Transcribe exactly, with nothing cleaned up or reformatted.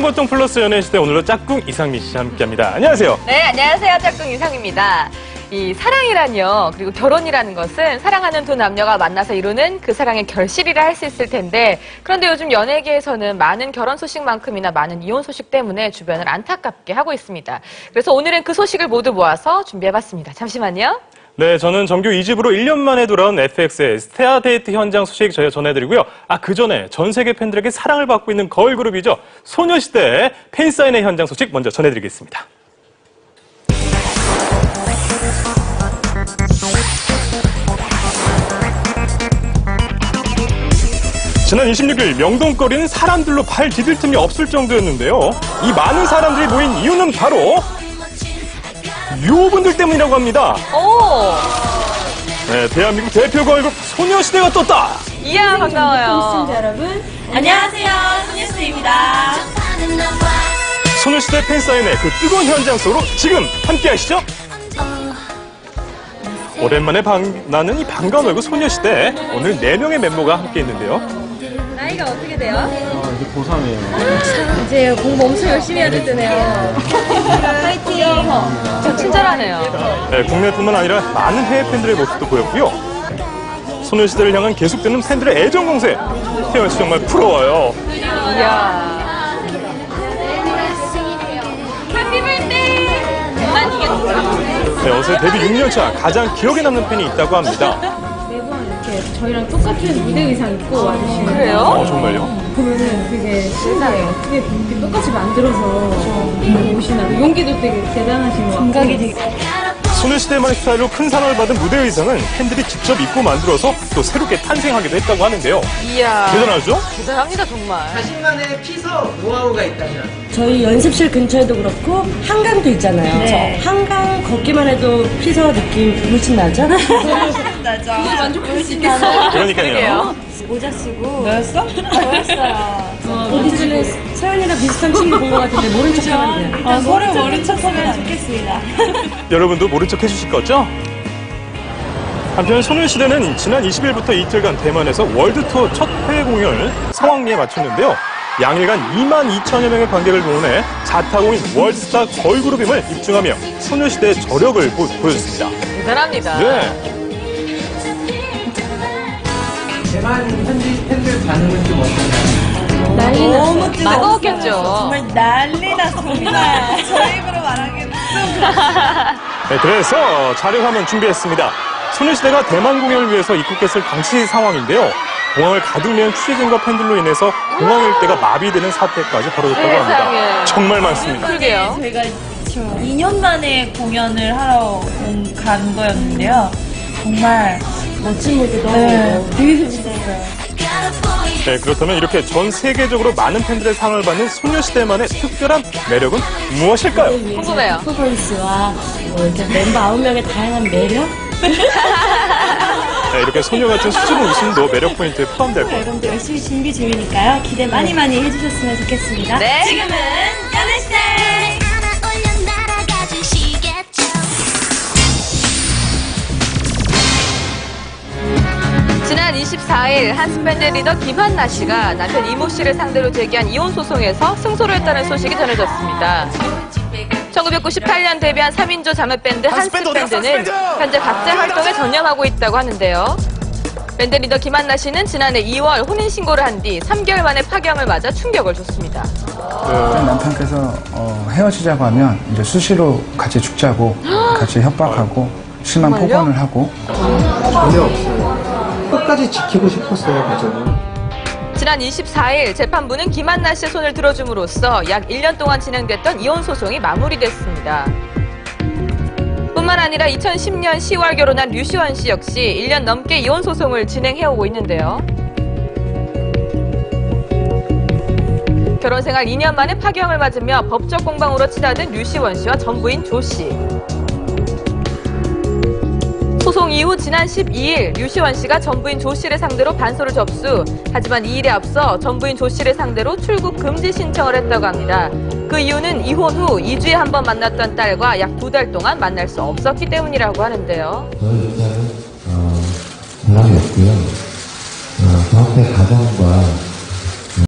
보통 플러스 연애시대 오늘도 짝꿍 이상미 씨 함께합니다. 안녕하세요. 네, 안녕하세요. 짝꿍 이상입니다. 이 사랑이란요, 그리고 결혼이라는 것은 사랑하는 두 남녀가 만나서 이루는 그 사랑의 결실이라 할 수 있을 텐데, 그런데 요즘 연예계에서는 많은 결혼 소식만큼이나 많은 이혼 소식 때문에 주변을 안타깝게 하고 있습니다. 그래서 오늘은 그 소식을 모두 모아서 준비해봤습니다. 잠시만요. 네, 저는 정규 이 집으로 일 년 만에 돌아온 에프엑스의 스테아 데이트 현장 소식 저희가 전해드리고요. 아, 그 전에 전 세계 팬들에게 사랑을 받고 있는 걸그룹이죠. 소녀시대의 팬사인회 현장 소식 먼저 전해드리겠습니다. 지난 이십육 일 명동거리는 사람들로 발 디딜 틈이 없을 정도였는데요. 이 많은 사람들이 모인 이유는 바로 묘분들 때문이라고 합니다. 오! 네, 대한민국 대표 걸그룹 소녀시대가 떴다. 이야, 반가워요. 여러분, 안녕하세요. 소녀시대입니다. 소녀시대 팬사인회 그 뜨거운 현장 속으로 지금 함께 하시죠. 오랜만에 만나는 이 반가운 얼굴 소녀시대. 오늘 네 명의 멤버가 함께 있는데요. 나이가 어떻게 돼요? 아, 이제 고삼이에요. 이제 공부 엄청 열심히 해야 되네요. 파이팅! 저 친절하네요. 네, 국내뿐만 아니라 많은 해외 팬들의 모습도 보였고요. 소녀시대를 향한 계속되는 팬들의 애정 공세. 태연 씨 정말 부러워요. 이야. 해피 birthday! 난 이게 진짜. 네, 어제 데뷔 육 년 차 가장 기억에 남는 팬이 있다고 합니다. 매번 이렇게 저희랑 똑같은 무대 의상 입고 와주시면 그래요? 어, 정말요? 보면은 되게 신기해요. 어떻게 이렇게 똑같이 만들어서 입고 오시나. 용기도 되게 대단하신 것 같고. 되게... 소녀시대만의 스타일로 큰 사랑을 받은 무대 의상은 팬들이 직접 입고 만들어서 또 새롭게 탄생하기도 했다고 하는데요. 이야. 대단하죠? 대단합니다, 정말. 자신만의 피서 노하우가 있다면? 저희 연습실 근처에도 그렇고 한강도 있잖아요. 네. 한강 걷기만 해도 피서 느낌 훨씬 나죠? 나죠. 만족할 수 있겠어요. 그러니까요. 모자 쓰고 너였어? 저였어요. 어디 전에 서연이랑 비슷한 친구 본 것 같은데 모른 척하면 돼요. 아, 서로 모른 척하면 좋겠습니다. 여러분도 모른 척 해주실 거죠? 한편 소녀시대는 지난 이십 일부터 이틀간 대만에서 월드투어 첫 해외 공연을 성황리에 마쳤는데요. 양일간 이만 이천여 명의 관객을 동원해 자타공인 월드스타 걸그룹임을 입증하며 소녀시대의 저력을 보, 보여줬습니다. 대단합니다. 네. 대만 현지 팬들 반응은 좀 어떤가요? 난리 너무 뜨거웠겠죠. 정말 난리 났습니다. 저희 입으로 말하기는 네, 그래서 자료화면 준비했습니다. 소녀시대가 대만 공연을 위해서 입국했을 당시 상황인데요. 공항을 가득 메운 취재진과 팬들로 인해서 공항 일대가 마비되는 사태까지 벌어졌다고 합니다. 세상에. 정말 많습니다. 그러게요. 저희가 이 년 만에 공연을 하러 온, 간 거였는데요. 정말 멋진 무대도 네, 되게 재밌었어요. 네, 그렇다면 이렇게 전 세계적으로 많은 팬들의 사랑을 받는 소녀시대만의 특별한 매력은 무엇일까요? 궁금해요. 퍼포먼스와 뭐 이제 멤버 아홉 명의 다양한 매력? 네, 이렇게 소녀 같은 수줍은 웃음도 매력 포인트에 포함될 거예요. 앨범도 열심히 준비 중이니까요. 기대 많이 많이 해주셨으면 좋겠습니다. 네. 지금은 연애시대! 지난 이십사 일 한스밴드 리더 김한나 씨가 남편 이모 씨를 상대로 제기한 이혼 소송에서 승소를 했다는 소식이 전해졌습니다. 천구백구십팔 년 데뷔한 삼 인조 자매밴드 한스밴드는 현재 각재 활동에 전념하고 있다고 하는데요. 밴드 리더 김한나 씨는 지난해 이월 혼인신고를 한 뒤 삼 개월 만에 파경을 맞아 충격을 줬습니다. 남편께서 어, 헤어지자고 하면 이제 수시로 같이 죽자고 같이 협박하고 심한 정말요? 폭언을 하고 전혀 없어요. 끝까지 지키고 싶었어요, 가정을. 지난 이십사 일 재판부는 김한나 씨의 손을 들어줌으로써 약 일 년 동안 진행됐던 이혼 소송이 마무리됐습니다. 뿐만 아니라 이천십 년 시월 결혼한 류시원 씨 역시 일 년 넘게 이혼 소송을 진행해오고 있는데요. 결혼 생활 이 년 만에 파경을 맞으며 법적 공방으로 치닫은 류시원 씨와 전부인 조 씨. 소송 이후 지난 십이 일 류시원 씨가 전부인 조 씨를 상대로 반소를 접수. 하지만 이 일에 앞서 전부인 조 씨를 상대로 출국 금지 신청을 했다고 합니다. 그 이유는 이혼 후 이 주에 한 번 만났던 딸과 약 두 달 동안 만날 수 없었기 때문이라고 하는데요. 저희 일단은 어, 전락이 없고요. 어, 저한테 가장